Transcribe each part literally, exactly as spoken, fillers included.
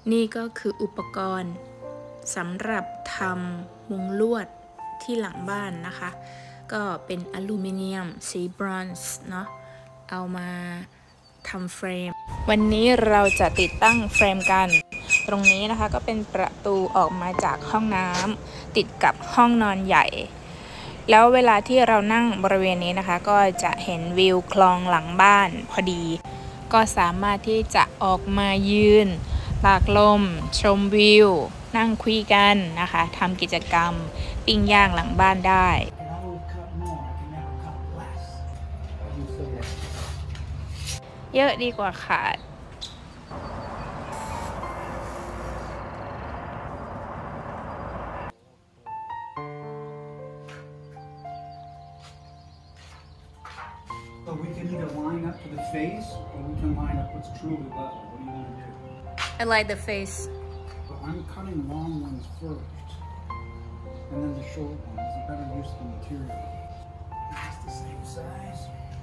นี่ก็คืออุปกรณ์สำหรับทำมุงลวดที่หลังบ้านนะคะก็เป็นอลูมิเนียมสีบรอนซ์เนาะเอามาทำเฟรมวันนี้เราจะติดตั้งเฟรมกันตรงนี้นะคะก็เป็นประตูออกมาจากห้องน้ำติดกับห้องนอนใหญ่แล้วเวลาที่เรานั่งบริเวณนี้นะคะก็จะเห็นวิวคลองหลังบ้านพอดีก็สามารถที่จะออกมายืนตากลมชมวิวนั่งคุยกันนะคะทำกิจกรรมปิ้งย่างหลังบ้านได้เยอะดีกว่าขาด So we can either line up to the face or we can line up what's truly level. What do you want to do? I like the face. So I'm cutting long ones first, and then the short ones. A better use of the material. It's the same size.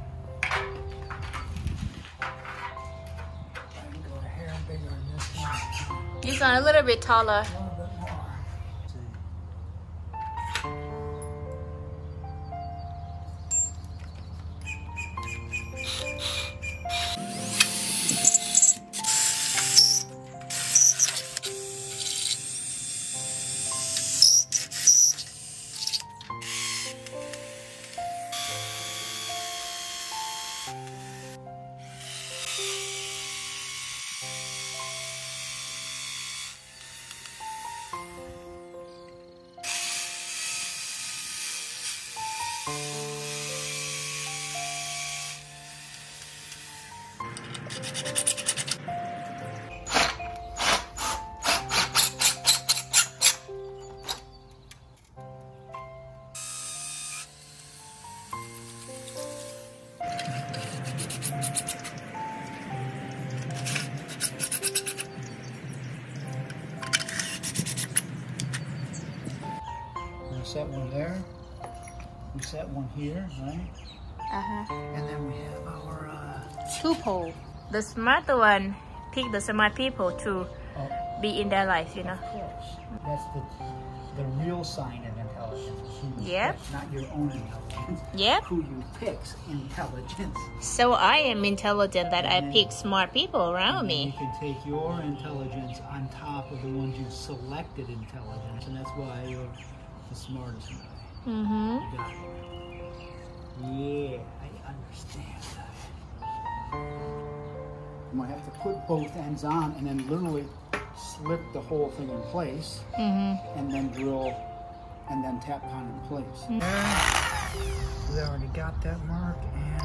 I can go a hair bigger than this one. You got a little bit taller. A little bit more. See. Set one there, we set one here, right? Uh-huh. And then we have our uh... two pole. The smart one pick the smart people to oh, be in their life, you know. Of course. That's the the real sign of intelligence. Who you Yep. pick, not your own intelligence. Yep. Who you pick's intelligence. So I am intelligent that I pick smart people around You me. can take your intelligence on top of the ones you selected intelligence, and that's why you're the smartest guy. Mm-hmm. You got it. Yeah, I understand that. You might have to put both ends on and then literally slip the whole thing in place, Mm-hmm. and then drill and then tap on in place. Mm-hmm. We already got that mark, and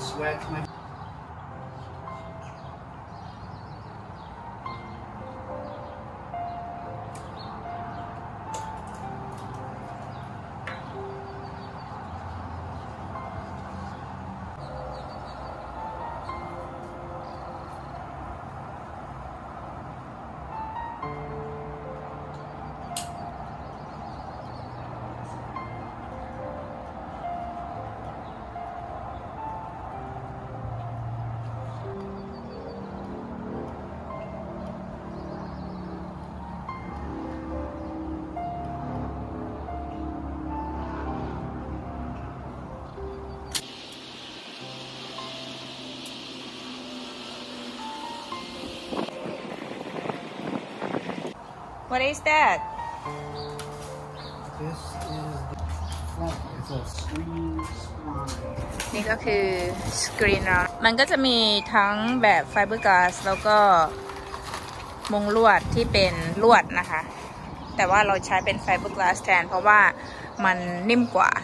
sweat. My What is that? This is the front. It's a screen spline. นี่ก็คือสกรีนเรามันก็จะมีทั้งแบบไฟเบอร์กลาสแล้วก็มุงลวดที่เป็นลวดนะคะ แต่ว่าเราใช้เป็นไฟเบอร์กลาสแทนเพราะว่ามันนิ่มกว่า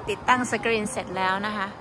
ติดตั้งสกรีนเสร็จแล้วนะคะ